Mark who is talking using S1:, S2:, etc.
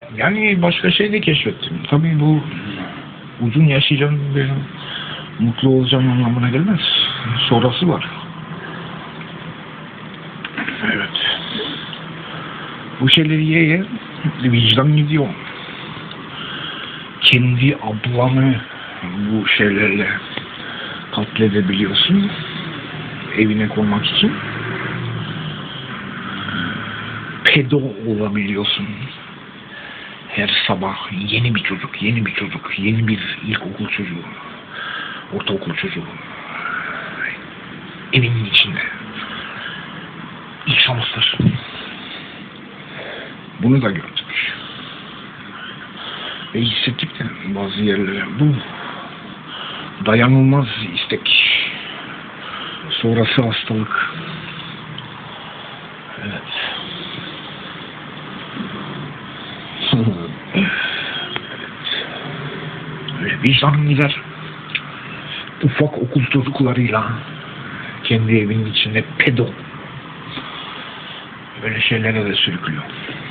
S1: Yani başka şey de keşfettim. Tabii bu uzun yaşayacağım, benim mutlu olacağım anlamına gelmez. Sonrası var. Evet. Bu şeyleri ye vicdan gidiyor. Kendi ablanı bu şeylerle katledebiliyorsun. Evine koymak için. Pedo olabiliyorsun. Her sabah yeni bir çocuk, yeni bir ilkokul çocuğu, ortaokul çocuğu. Evinin içinde. İlk şanslar. Bunu da gördük. Ve hissettik de bazı yerlere. Bu dayanılmaz istek. Sonrası hastalık. Evet. Vicdanım gider. Ufak okul çocuklarıyla kendi evinin içinde pedo. Böyle şeylere de sürüklüyor.